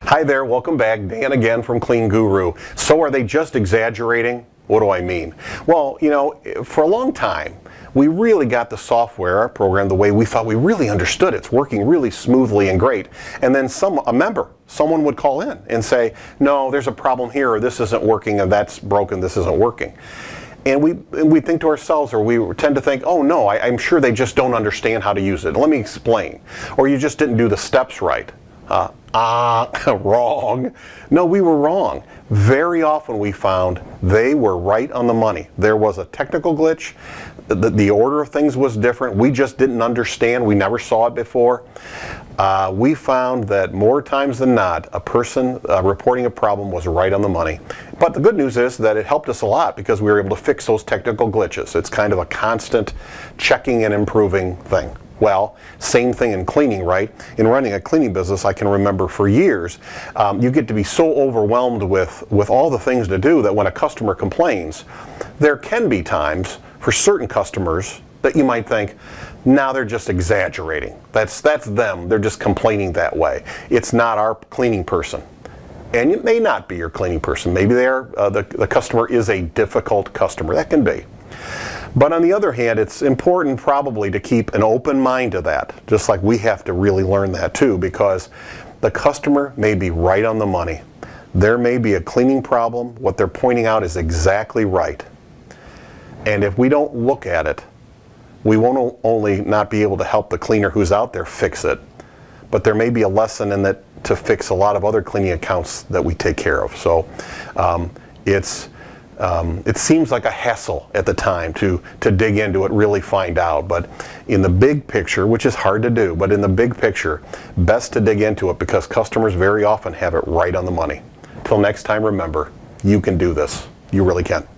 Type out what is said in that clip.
Hi there, welcome back. Dan again from Clean Guru. So are they just exaggerating? What do I mean? Well, for a long time, we really got the software, our program, the way we thought we really understood it. It's working really smoothly and great. And then someone would call in and say, no, there's a problem here, or this isn't working, and that's broken, this isn't working. And we think to ourselves, or we tend to think, oh no, I'm sure they just don't understand how to use it. Let me explain. Or you just didn't do the steps right. Wrong. No, we were wrong. Very often we found they were right on the money. There was a technical glitch. The order of things was different. We just didn't understand. We never saw it before. We found that more times than not, a person reporting a problem was right on the money. But the good news is that it helped us a lot because we were able to fix those technical glitches. It's kind of a constant checking and improving thing. Well, same thing in cleaning, right? In running a cleaning business, I can remember for years, you get to be so overwhelmed with all the things to do that when a customer complains, there can be times for certain customers that you might think, now they're just exaggerating. That's them. They're just complaining that way. It's not our cleaning person. And it may not be your cleaning person. Maybe the customer is a difficult customer. That can be. But on the other hand, it's important probably to keep an open mind to that, just like we have to really learn that too, because the customer may be right on the money. There may be a cleaning problem. What they're pointing out is exactly right. And if we don't look at it, we won't only not be able to help the cleaner who's out there fix it, but there may be a lesson in that to fix a lot of other cleaning accounts that we take care of. So it seems like a hassle at the time to dig into it, really find out. But in the big picture, which is hard to do, but in the big picture, best to dig into it because customers very often have it right on the money. Till next time, remember, you can do this. You really can.